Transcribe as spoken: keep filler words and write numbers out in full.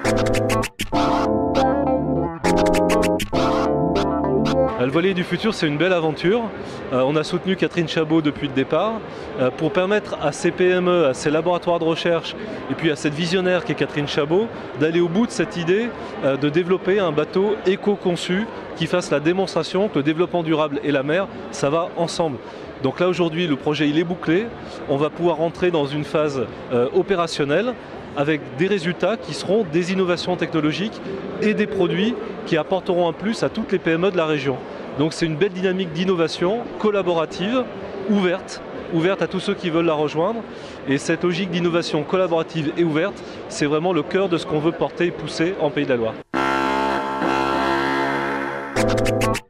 Le Voilier du futur, c'est une belle aventure. Euh, on a soutenu Catherine Chabot depuis le départ euh, pour permettre à ces P M E, à ces laboratoires de recherche et puis à cette visionnaire qui est Catherine Chabot d'aller au bout de cette idée euh, de développer un bateau éco-conçu qui fasse la démonstration que le développement durable et la mer, ça va ensemble. Donc là aujourd'hui, le projet il est bouclé. On va pouvoir rentrer dans une phase euh, opérationnelle avec des résultats qui seront des innovations technologiques et des produits qui apporteront un plus à toutes les P M E de la région. Donc c'est une belle dynamique d'innovation collaborative, ouverte, ouverte à tous ceux qui veulent la rejoindre. Et cette logique d'innovation collaborative et ouverte, c'est vraiment le cœur de ce qu'on veut porter et pousser en Pays de la Loire.